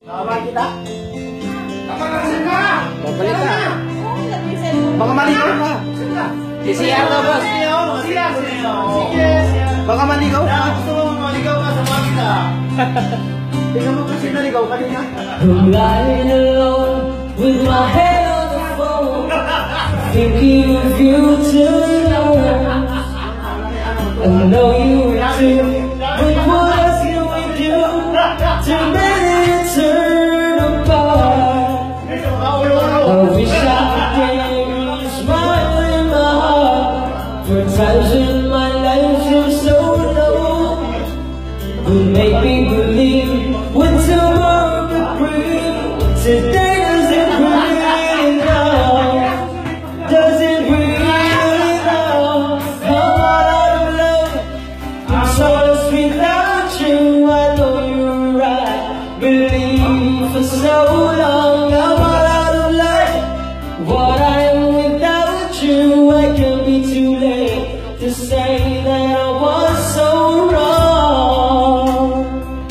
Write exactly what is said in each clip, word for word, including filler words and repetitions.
Tawag kita? Kapag-asin ka! Babalik ka. Baka maligaw ka. Si Siyar daw, boss. Sige, sige. Baka maligaw ka. Gusto mo maligaw ka sa mga kita. Tingnan mo kasi naligaw ka din, ha? I'm lying alone with my head on the phone, thinking of you tonight. I know you were too, but what else can we do to make it turn apart? I wish I could give you a smile in my heart. For times in my life you're so low, you make me believe when tomorrow could bring. Today doesn't bring enough, doesn't bring enough. I'm out of love, I'm so lost without you. I know you're right, believe for so long. I'm out of love, what I am without you. I can't be too late to say that I was so wrong.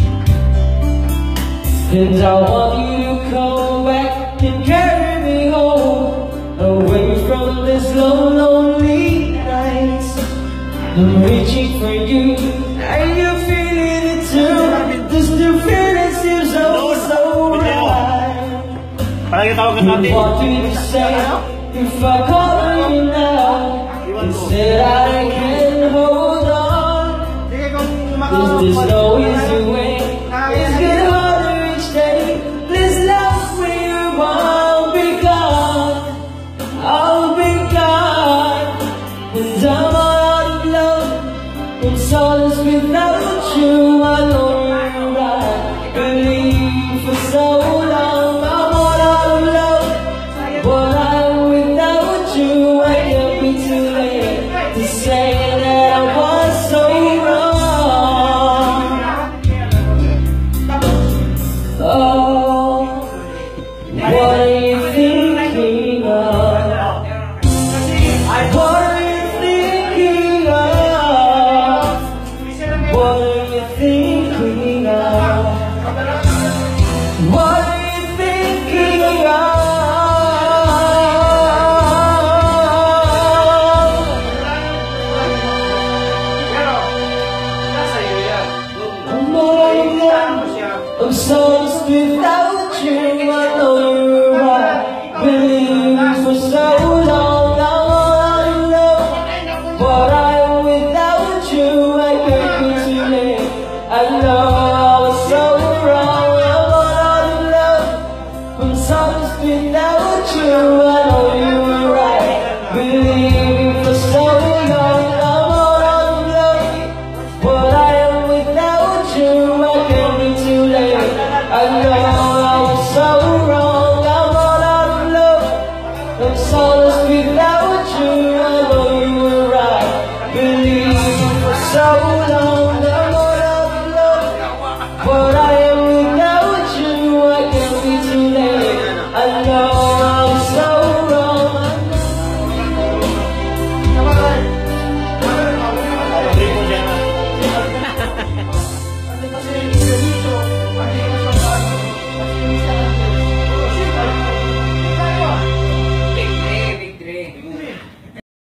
And I want you to come back and carry me home, away from this long, lonely nights. I'm reaching for you, are you feeling it too? This new feeling seems so, so right. What do you say if I call you now? Instead I can't hold on. Is this no easy way? Is it harder each day? Please love me, I'll be gone, I'll be gone. And I'm out of love, I'm solace without you. I know you're right, believe for so long. I'm all out of love, but I'm without you. I can't be too late to say that I was so wrong. Oh, what are you thinking of? What are you thinking of? What are you thinking of? What are you thinking of? I'm all alone, I'm so lost without you. I know you're right, believe for so long. I'm all out of love, but I am without you. I can't be too late, I know I was so wrong. I'm all out of love, I'm so lost without you. I know you were right, believe for so long. I'm all out of love, but I am without you. I can't be too late, I know I was so wrong. I'm all out of love, I'm so lost without you. I know you were right, believe for so long.